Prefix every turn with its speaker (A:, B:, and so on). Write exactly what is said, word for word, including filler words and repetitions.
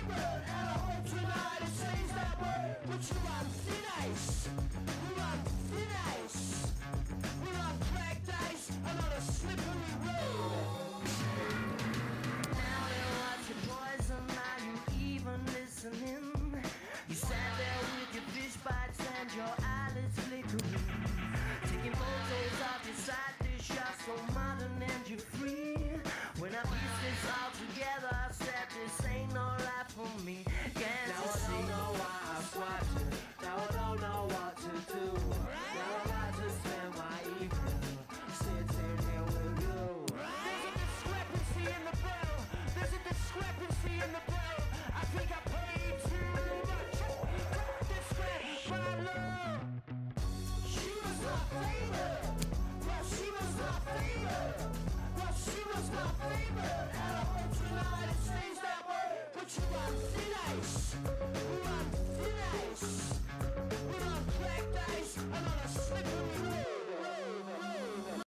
A: favorite, and I hope tonight it stays that way. But you on thin ice, we're on thin ice, we're on cracked ice, and on a slippery road. Now you watch your poison, are you even listening? You sat there with your fish bites and your eyelids flickering, taking photos of your side dish, you're so modern and you're free. When I piece this all together, I said this ain't no life for me. Can't now I don't know why I swiped it. Now I don't know what to do. Now I'm about to spend my evening sitting here with you. There's a discrepancy in the bill. There's a discrepancy in the bill. I think I paid too much. This way, my love. She was my favorite. Well, she was my favorite. Well, she was my favorite. And I hope tonight it stays that way. But you on thin ice. We're on thin